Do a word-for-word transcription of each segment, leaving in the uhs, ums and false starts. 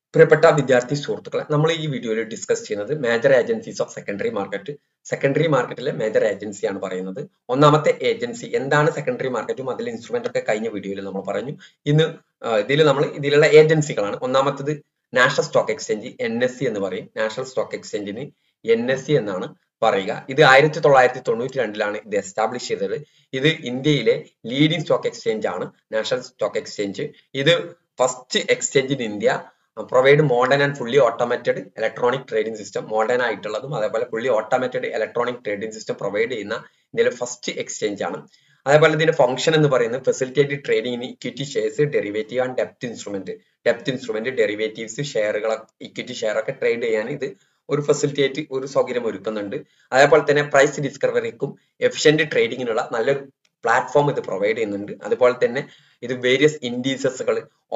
പ്രിയപ്പെട്ട വിദ്യാർത്ഥി സുഹൃത്തുക്കളെ, നമ്മൾ ഈ വീഡിയോയിൽ ഡിസ്കസ് ചെയ്യുന്നത് major agencies of secondary market. Secondary മാർക്കറ്റിലെ മേജർ ഏജൻസി ആണ് പറയുന്നത്. ഒന്നാമത്തെ ഏജൻസി എന്താണ് സെക്കൻഡറി മാർക്കറ്റും അതിലെ ഇൻസ്ട്രുമെന്റ് ഒക്കെ കഴിഞ്ഞ വീഡിയോയിൽ നമ്മൾ പറഞ്ഞു. ഇന്ന് ഇതിൽ നമ്മൾ ഇതിലുള്ള ഏജൻസികളാണ്. ഒന്നാമത്തത് national stock exchange, N S C എന്ന് പറയും. നാഷണൽ സ്റ്റോക്ക് എക്സ്ചേഞ്ചിന് എൻ എസ് സി എന്നാണ് പറയുക. ഇത് ആയിരത്തി തൊള്ളായിരത്തി തൊണ്ണൂറ്റി രണ്ടിലാണ് ഇത് എസ്റ്റാബ്ലിഷ് ചെയ്തത്. ഇത് ഇന്ത്യയിലെ ലീഡിംഗ് സ്റ്റോക്ക് എക്സ്ചേഞ്ച് ആണ് നാഷണൽ സ്റ്റോക്ക് എക്സ്ചേഞ്ച്. ഇത് first exchange in India provide modern and fully automated electronic trading system. Modern ആയിട്ടുള്ളതും അതേപോലെ fully automated electronic trading system provide ചെയ്യുന്ന ഇന്ത്യയിലെ ഫസ്റ്റ് എക്സ്ചേഞ്ച് ആണ്. അതേപോലെ ഇതിന്റെ ഫംഗ്ഷൻ എന്ന് പറയുന്നത് facilitate trading in equity shares, derivative and ഡെപ്റ്റ് instrument. ഡെപ്റ്റ് instrument, derivatives, ഷെയറുകൾ, equity share ഒക്കെ ട്രേഡ് ചെയ്യാൻ ഇത് ഒരു ഫെസിലിറ്റേറ്റ് ഒരു സൗകര്യം ഒരുക്കുന്നുണ്ട്. അതേപോലെ തന്നെ പ്രൈസ് ഡിസ്കവറിക്കും എഫിഷ്യന്റ് ട്രേഡിങ്ങിനുള്ള നല്ലൊരു പ്ലാറ്റ്ഫോം ഇത് പ്രൊവൈഡ് ചെയ്യുന്നുണ്ട്. അതുപോലെ തന്നെ ഇത് വേരിയസ് ഇൻഡീസസുകൾ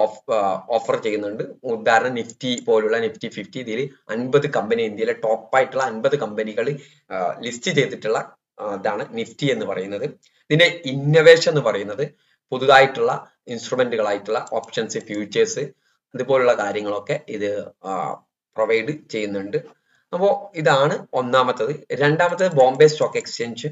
ഓഫർ ചെയ്യുന്നുണ്ട്. ഉദാഹരണം നിഫ്റ്റി പോലുള്ള നിഫ്റ്റി ഫിഫ്റ്റി, ഇതിൽ അൻപത് കമ്പനി, ഇന്ത്യയിലെ ടോപ്പ് ആയിട്ടുള്ള അൻപത് കമ്പനികൾ ലിസ്റ്റ് ചെയ്തിട്ടുള്ള ഇതാണ് നിഫ്റ്റി എന്ന് പറയുന്നത്. ഇതിന്റെ ഇന്നോവേഷൻ എന്ന് പറയുന്നത് പുതുതായിട്ടുള്ള ഇൻസ്ട്രുമെന്റുകളായിട്ടുള്ള ഓപ്ഷൻസ്, ഫ്യൂച്ചേഴ്സ്, ഇതുപോലുള്ള കാര്യങ്ങളൊക്കെ ഇത് പ്രൊവൈഡ് ചെയ്യുന്നുണ്ട്. അപ്പോൾ ഇതാണ് ഒന്നാമത്തത്. രണ്ടാമത്തത് Bombay stock exchange,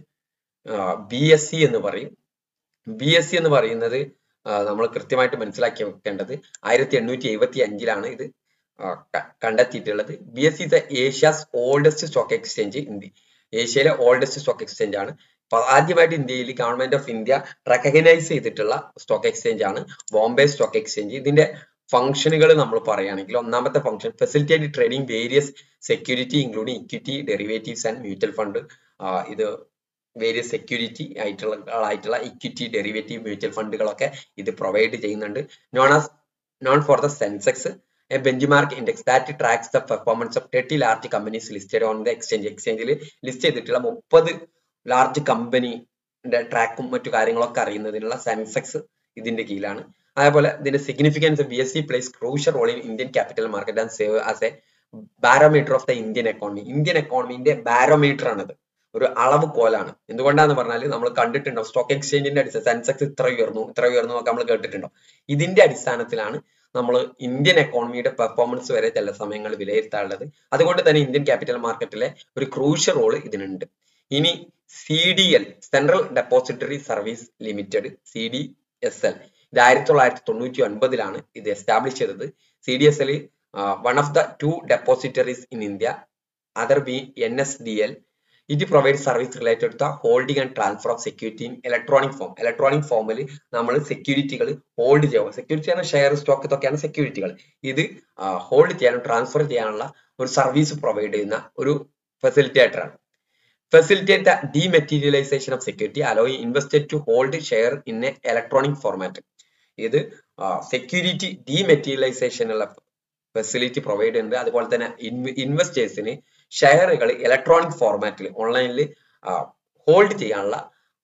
B S C എന്ന് പറയും. ബി എസ് സി എന്ന് പറയുന്നത് നമ്മൾ കൃത്യമായിട്ട് മനസ്സിലാക്കി വെക്കേണ്ടത് ആയിരത്തി എണ്ണൂറ്റി എഴുപത്തി അഞ്ചിലാണ് ഇത് കണ്ടെത്തിയിട്ടുള്ളത്. B S C is Asia's oldest stock exchange. India ഏഷ്യയിലെ ഓൾഡസ്റ്റ് സ്റ്റോക്ക് എക്സ്ചേഞ്ച് ആണ്. ആദ്യമായിട്ട് ഇന്ത്യയിൽ ഗവൺമെന്റ് ഓഫ് ഇന്ത്യ റെക്കഗ്നൈസ് ചെയ്തിട്ടുള്ള സ്റ്റോക്ക് എക്സ്ചേഞ്ച് ആണ് ബോംബെ സ്റ്റോക്ക് എക്സ്ചേഞ്ച്. ഇതിന്റെ ഫംഗ്ഷനുകൾ നമ്മൾ പറയുകയാണെങ്കിൽ ഒന്നാമത്തെ function facilitate trading various security including equity, derivatives and mutual fund. ഇത് വേരിയസ് സെക്യൂരിറ്റി ആയിട്ടുള്ള ആയിട്ടുള്ള ഇക്വിറ്റി, ഡെറിവേറ്റീവ്, മ്യൂച്വൽ ഫണ്ടുകളൊക്കെ ഇത് പ്രൊവൈഡ് ചെയ്യുന്നുണ്ട്. Known as known for the Sensex, a benchmark index that tracks the performance of thirty large companies listed on the exchange. എക്സ്ചേഞ്ചിൽ list ചെയ്തിട്ടുള്ള മുപ്പത് large കമ്പനിയുടെ ട്രാക്കും മറ്റു കാര്യങ്ങളൊക്കെ അറിയുന്നതിനുള്ള സെൻസെക്സ് ഇതിന്റെ കീഴിലാണ്. അതേപോലെ ഇതിന്റെ significance, B S C plays crucial role in Indian capital market and serve as a barometer of the Indian economy. Indian എക്കോണമിന്റെ ബാരോമീറ്റർ ആണിത്, ഒരു അളവ് കോലാണ്. എന്തുകൊണ്ടാന്ന് പറഞ്ഞാൽ നമ്മൾ കണ്ടിട്ടുണ്ടോ സ്റ്റോക്ക് എക്സ്ചേഞ്ചിന്റെ അടിസ്ഥാന സെൻസെക്സ് ഇത്ര ഉയർന്നു ഇത്ര ഉയർന്നു ഒക്കെ നമ്മൾ കേട്ടിട്ടുണ്ടോ. ഇതിന്റെ അടിസ്ഥാനത്തിലാണ് നമ്മൾ ഇന്ത്യൻ എക്കോണമിയുടെ പെർഫോമൻസ് വരെ ചില സമയങ്ങൾ വിലയിരുത്താറുള്ളത്. അതുകൊണ്ട് തന്നെ ഇന്ത്യൻ ക്യാപിറ്റൽ മാർക്കറ്റിലെ ഒരു ക്രൂഷ്യൽ റോള് ഇതിനുണ്ട്. ഇനി C D L, central depository service limited, C D S L, ഇത് ആയിരത്തി തൊള്ളായിരത്തി തൊണ്ണൂറ്റി ഒൻപതിലാണ് ഇത് എസ്റ്റാബ്ലിഷ് ചെയ്തത്. C D S L one of the two depositories in India, other B N S D L. It provides service related to the holding and transfer of security in electronic form. Electronic form നമ്മൾ സെക്യൂരിറ്റികൾ hold ചെയ്യുക. Security ആണ് share, stock, ഇതൊക്കെയാണ് സെക്യൂരിറ്റികൾ. ഇത് hold ചെയ്യാനും transfer ചെയ്യാനുള്ള ഒരു സർവീസ് പ്രൊവൈഡ് ചെയ്യുന്ന ഒരു ഫെസിലിറ്റേറ്റർ ആണ്. Facilitate the dematerialisation of security, allowing investor to hold share in a electronic format. ഇത് സെക്യൂരിറ്റി ഡിമെറ്റീരിയലൈസേഷനുള്ള ഫെസിലിറ്റി പ്രൊവൈഡ് ചെയ്യുന്നത്. അതുപോലെ തന്നെ ഇൻവെസ്റ്റേഴ്സിന് ഷെയറുകൾ ഇലക്ട്രോണിക് ഫോർമാറ്റിൽ ഓൺലൈനിൽ ഹോൾഡ് ചെയ്യാനുള്ള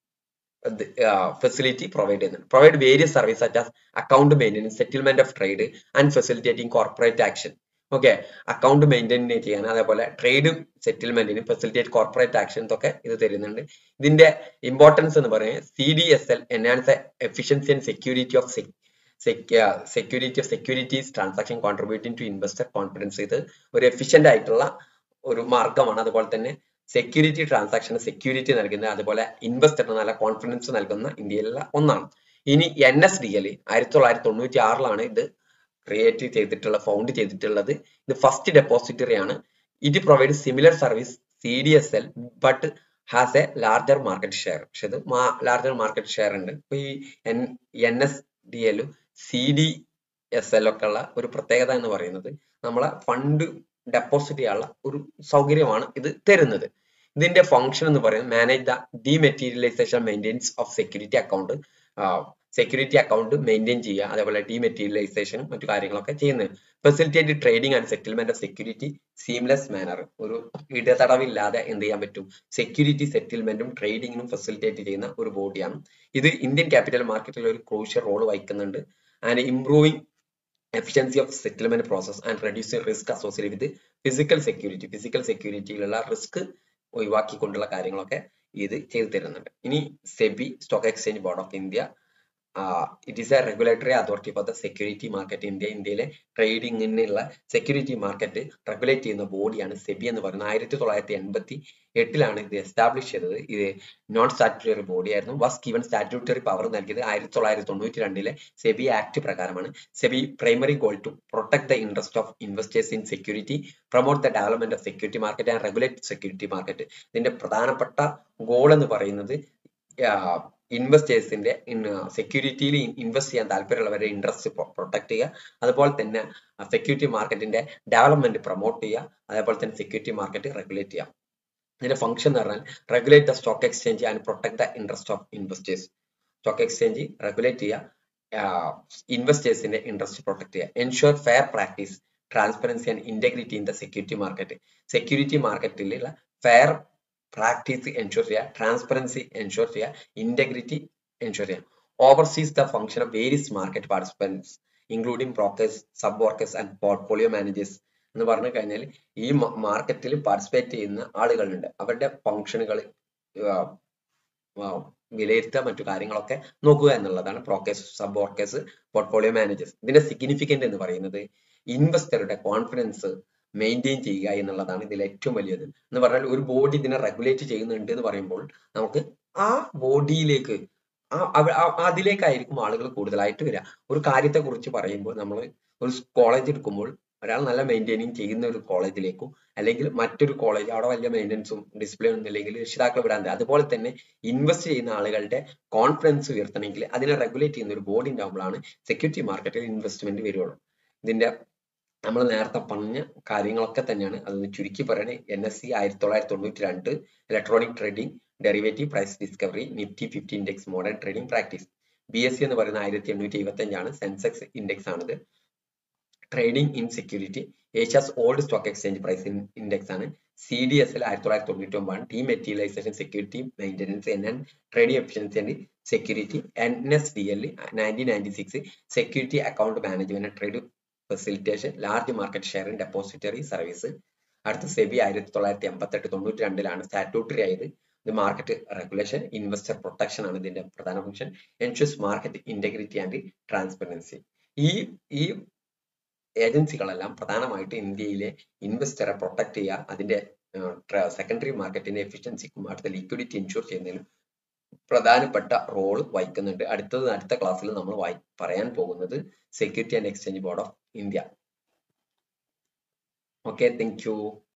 ഫെസിലിറ്റി പ്രൊവൈഡ് ചെയ്യുന്നുണ്ട്. Provide various service such as account maintenance, settlement of trade and facilitating corporate action. Okay, account maintain ചെയ്യാൻ, അതേപോലെ ട്രേഡ് സെറ്റിൽമെന്റിന് ഫെസിലിറ്റേറ്റ് കോർപ്പറേറ്റ് ആക്ഷൻ, ഇതൊക്കെ ഇത് തരുന്നുണ്ട്. ഇതിന്റെ ഇമ്പോർട്ടൻസ് എന്ന് പറയുന്നത് C D S L enhance efficiency and security of security of securities transaction contributing to investor confidence. ഇത് ഒരു എഫിഷ്യന്റ് ആയിട്ടുള്ള ഒരു മാർഗമാണ്. അതുപോലെ തന്നെ സെക്യൂരിറ്റി ട്രാൻസാക്ഷന് സെക്യൂരിറ്റി നൽകുന്ന, അതുപോലെ ഇൻവെസ്റ്ററിന് നല്ല കോൺഫിഡൻസ് നൽകുന്ന ഇന്ത്യയിലുള്ള ഒന്നാണ്. ഇനി എൻ എസ് ഡി എൽ ആയിരത്തി തൊള്ളായിരത്തി തൊണ്ണൂറ്റി ആറിലാണ് ഇത് ക്രിയേറ്റ് ചെയ്തിട്ടുള്ള ഫൗണ്ട് ചെയ്തിട്ടുള്ളത്. ഇത് ഫസ്റ്റ് ഡെപ്പോസിറ്ററി ആണ്. It provide similar service C D S L but has a larger market share. പക്ഷെ ഇത് ലാർജർ മാർക്കറ്റ് ഷെയർ ഉണ്ട്. ഇപ്പൊ ഈ എൻ എൻ എസ് ഡി എല്ലും സി ഡി എസ് എൽ ഒക്കെ ഉള്ള ഒരു പ്രത്യേകത എന്ന് പറയുന്നത് നമ്മളെ ഫണ്ട് ഡെപ്പോസിറ്റ് ചെയ്യാനുള്ള ഒരു സൗകര്യമാണ് ഇത് തരുന്നത്. ഇതിന്റെ ഫംഗ്ഷൻ എന്ന് പറയുന്നത് manage the dematerialisation maintenance of security account. Security account maintain ചെയ്യുക, അതേപോലെ ഡിമെറ്റീരിയലൈസേഷനും മറ്റു കാര്യങ്ങളൊക്കെ ചെയ്യുന്നത്. Facilitate trading and settlement of security seamless manner. ഒരു ഇടതടവില്ലാതെ എന്ത് ചെയ്യാൻ പറ്റും, സെക്യൂരിറ്റി സെറ്റിൽമെന്റും ട്രേഡിങ്ങിനും ഫെസിലിറ്റേറ്റ് ചെയ്യുന്ന ഒരു ബോഡിയാണ്. ഇത് ഇന്ത്യൻ ക്യാപിറ്റൽ മാർക്കറ്റിൽ ഒരു ക്രൂഷ്യൽ റോൾ വഹിക്കുന്നുണ്ട്. And improving efficiency of settlement process and reducing risk associated with physical security. Physical security യിലുള്ള റിസ്ക് ഒഴിവാക്കിക്കൊണ്ടുള്ള കാര്യങ്ങളൊക്കെ ഇത് ചെയ്തു തരുന്നുണ്ട്. ഇനി SEBI, stock exchange board of India, it is a regulatory authority for the security market. India ഇന്ത്യയിലെ ട്രേഡിങ്ങിനുള്ള security market regulate ചെയ്യുന്ന ബോഡിയാണ് സെബി എന്ന് പറയുന്നത്. ആയിരത്തി തൊള്ളായിരത്തി എൺപത്തി എട്ടിലാണ് ഇത് എസ്റ്റാബ്ലിഷ് ചെയ്തത്. ഇത് നോൺ സ്റ്റാറ്റ്യൂട്ടറി ബോഡി ആയിരുന്നു. വാസ് ഗിവൺ സ്റ്റാറ്റ്യൂട്ടറി പവർ നൽകിയത് ആയിരത്തി തൊള്ളായിരത്തി തൊണ്ണൂറ്റി രണ്ടിലെ സെബി ആക്ട് പ്രകാരമാണ്. SEBI primary goal to protect the interest of investors in security, promote the development of security market and regulate security market. ഇതിന്റെ പ്രധാനപ്പെട്ട ഗോൾ എന്ന് പറയുന്നത് ഇൻവെസ്റ്റേഴ്സിന്റെ സെക്യൂരിറ്റിയിൽ ഇൻവെസ്റ്റ് ചെയ്യാൻ താല്പര്യമുള്ളവരുടെ ഇൻട്രസ്റ്റ് പ്രൊട്ടക്ട് ചെയ്യുക, അതുപോലെ തന്നെ സെക്യൂരിറ്റി മാർക്കറ്റിന്റെ ഡെവലപ്മെന്റ് പ്രൊമോട്ട് ചെയ്യുക, അതേപോലെ തന്നെ സെക്യൂരിറ്റി മാർക്കറ്റ് റെഗുലേറ്റ് ചെയ്യുക. ഇതിന്റെ ഫംഗ്ഷൻ എന്ന് പറഞ്ഞാൽ regulate the stock exchange and protect the interest of investors. Stock exchange regulate ചെയ്യുക, ഇൻവെസ്റ്റേഴ്സിന്റെ ഇൻട്രസ്റ്റ് പ്രൊട്ടക്ട് ചെയ്യുക. Ensure fair practice, transparency and integrity in the security market. Security മാർക്കറ്റിലുള്ള ഫെയർ പ്രാക്ടീസ് എൻഷുർ ചെയ്യുക, transparency ensure ചെയ്യുക, integrity ensure ചെയ്യുക. Oversees the function of various market participants including brokers, sub brokers and portfolio managers എന്ന് പറഞ്ഞു കഴിഞ്ഞാൽ ഈ മാർക്കറ്റിൽ participate ചെയ്യുന്ന ആളുകളുണ്ട്, അവരുടെ ഫംഗ്ഷനുകൾ വിലയിരുത്തുക, മറ്റു കാര്യങ്ങളൊക്കെ നോക്കുക എന്നുള്ളതാണ് brokers, sub brokers, portfolio managers. ഇതിന്റെ സിഗ്നിഫിക്കന്റ് എന്ന് പറയുന്നത് ഇൻവെസ്റ്ററുടെ കോൺഫിഡൻസ് മെയിൻറ്റെയിൻ ചെയ്യുക എന്നുള്ളതാണ് ഇതിൽ ഏറ്റവും വലിയത്. എന്ന് പറഞ്ഞാൽ ഒരു ബോഡി ഇതിനെ റെഗുലേറ്റ് ചെയ്യുന്നുണ്ട് എന്ന് പറയുമ്പോൾ നമുക്ക് ആ ബോഡിയിലേക്ക് അതിലേക്കായിരിക്കും ആളുകൾ കൂടുതലായിട്ട് വരിക. ഒരു കാര്യത്തെ കുറിച്ച് പറയുമ്പോൾ നമ്മൾ ഒരു കോളേജ് എടുക്കുമ്പോൾ ഒരാൾ നല്ല മെയിൻറ്റെയിനിങ് ചെയ്യുന്ന ഒരു കോളേജിലേക്കും അല്ലെങ്കിൽ മറ്റൊരു കോളേജ് അവിടെ വലിയ മെയിൻ്റെനൻസും ഡിസിപ്ലിൻ ഒന്നും ഇല്ലെങ്കിൽ രക്ഷിതാക്കൾ വിടാൻ. അതുപോലെ തന്നെ ഇൻവെസ്റ്റ് ചെയ്യുന്ന ആളുകളുടെ കോൺഫിഡൻസ് ഉയർത്തണമെങ്കിൽ അതിനെ റെഗുലേറ്റ് ചെയ്യുന്ന ഒരു ബോഡി ഉണ്ടാകുമ്പോഴാണ് സെക്യൂരിറ്റി മാർക്കറ്റിൽ ഇൻവെസ്റ്റ്മെന്റ് വരുള്ളൂ. ഇതിന്റെ നമ്മൾ നേരത്തെ പറഞ്ഞ കാര്യങ്ങളൊക്കെ തന്നെയാണ്. അതൊന്ന് ചുരുക്കി പറയണേ. എൻ എസ് സി ആയിരത്തി തൊള്ളായിരത്തി തൊണ്ണൂറ്റി രണ്ട്, electronic trading, derivative price discovery, Nifty fifty index, modern trading practice. B S C എന്ന് പറയുന്ന ആയിരത്തി എണ്ണൂറ്റി എഴുപത്തി അഞ്ചാണ്. സെൻസെക്സ് ഇൻഡെക്സ് ആണിത്. Trading in security, Asia's old stock exchange price index ആണ്. സി ഡി എസ് എൽ ആയിരത്തി തൊള്ളായിരത്തി തൊണ്ണൂറ്റി ഒമ്പതാണ്. Dematerialisation, security maintenance, N and trading efficiency and security. N S D L nineteen ninety six, security account management, trade facilitation, large market share, depository service. അടുത്ത സെബി ആയിരത്തി തൊള്ളായിരത്തി എൺപത്തി എട്ട് തൊണ്ണൂറ്റി രണ്ടിലാണ് സ്റ്റാറ്റ്യൂട്ടറി ആയത്. ഇത് മാർക്കറ്റ് റെഗുലേഷൻ, ഇൻവെസ്റ്റർ പ്രൊട്ടക്ഷൻ ആണ് ഇതിന്റെ പ്രധാന function. Ensures market integrity and transparency. ഈ ഈ ഏജൻസികളെല്ലാം പ്രധാനമായിട്ട് ഇന്ത്യയിലെ ഇൻവെസ്റ്ററെ പ്രൊട്ടക്ട് ചെയ്യുക, അതിന്റെ സെക്കൻഡറി മാർക്കറ്റിന്റെ എഫിഷ്യൻസിക്കും അടുത്ത ലിക്വിഡിറ്റി ഇൻഷുർ ചെയ്യുന്നതിലും പ്രധാനപ്പെട്ട റോൾ വഹിക്കുന്നുണ്ട്. അടുത്തത് അടുത്ത ക്ലാസ്സിൽ നമ്മൾ പറയാൻ പോകുന്നത് security and exchange board of India. Okay, thank U.